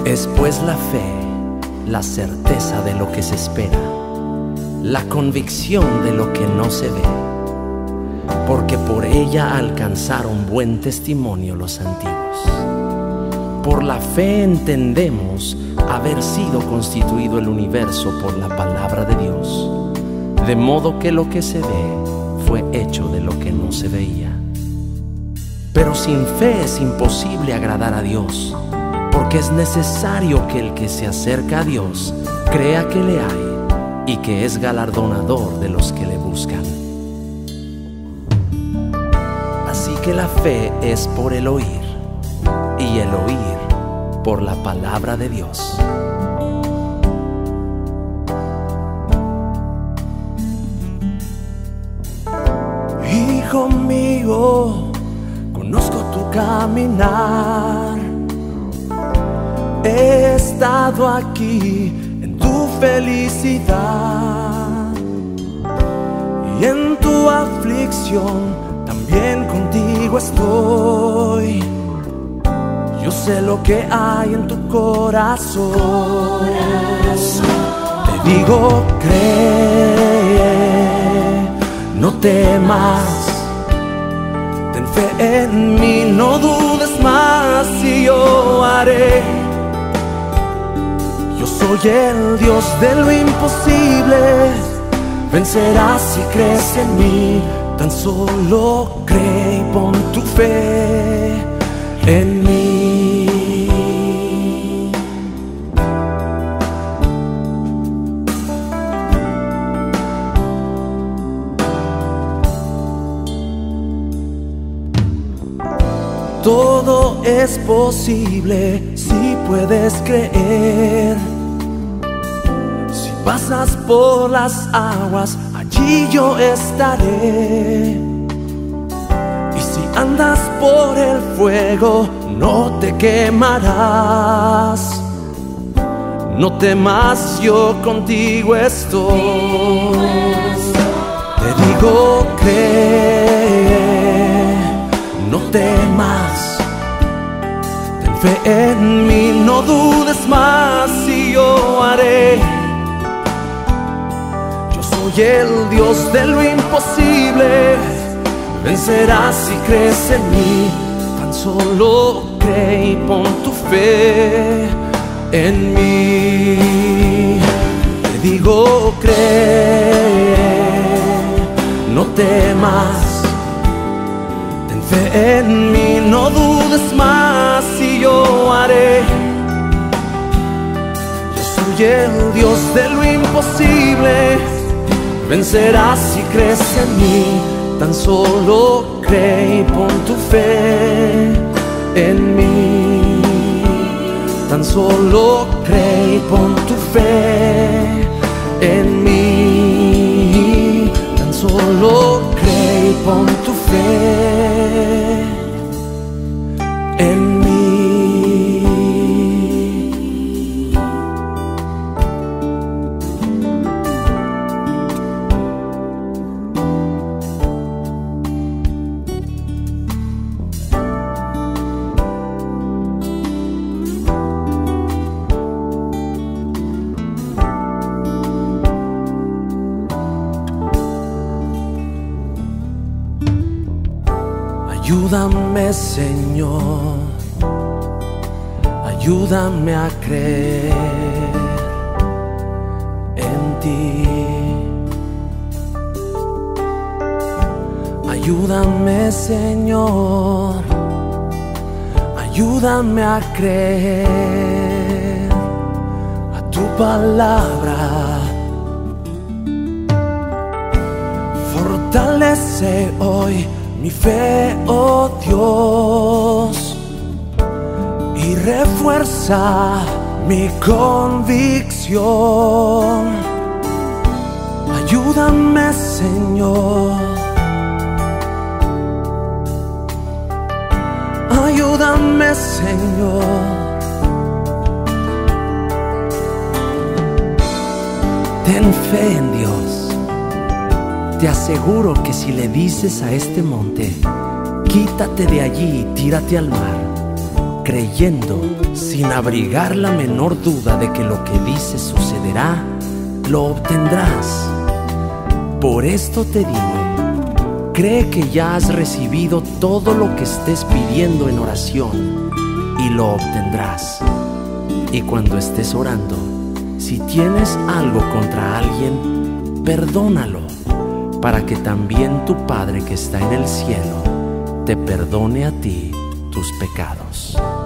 Es pues la fe, la certeza de lo que se espera, la convicción de lo que no se ve, porque por ella alcanzaron buen testimonio los antiguos. Por la fe entendemos haber sido constituido el universo por la palabra de Dios, de modo que lo que se ve fue hecho de lo que no se veía. Pero sin fe es imposible agradar a Dios, porque es necesario que el que se acerca a Dios crea que le hay y que es galardonador de los que le buscan. Así que la fe es por el oír, y el oír por la palabra de Dios. Hijo mío, conozco tu caminar. He estado aquí en tu felicidad y en tu aflicción también contigo estoy. Yo sé lo que hay en tu corazón. Te digo, cree, no temas. Ten fe en mí, no dudes más, y yo haré. Yo soy el Dios de lo imposible. Vencerás si crees en mí. Tan solo cree y pon tu fe en mí. Todo es posible si puedes creer. Si pasas por las aguas, allí yo estaré. Y si andas por el fuego, no te quemarás. No temas, yo contigo estoy. Te digo, cree, no temas. Ten fe en mí, no dudes más, y yo haré. Yo soy el Dios de lo imposible. Vencerás si crees en mí. Tan solo cree y pon tu fe en mí. Te digo, cree, no temas. Ten fe en mí, no dudes más, y yo haré. Yo soy el Dios de lo imposible. Vencerás si crees en mí. Tan solo cree y pon tu fe en mí. Tan solo cree y pon tu fe en mí. Tan solo cree y pon tu fe en mí. Ayúdame, Señor, ayúdame a creer en ti. Ayúdame, Señor, ayúdame a creer a tu palabra. Fortalece hoy mi fe, oh Dios, y refuerza mi convicción. Ayúdame, Señor, ayúdame, Señor. Ten fe en Dios. Te aseguro que si le dices a este monte, quítate de allí y tírate al mar, creyendo sin abrigar la menor duda de que lo que dices sucederá, lo obtendrás. Por esto te digo, cree que ya has recibido todo lo que estés pidiendo en oración y lo obtendrás. Y cuando estés orando, si tienes algo contra alguien, perdónalo, para que también tu Padre que está en el cielo te perdone a ti tus pecados.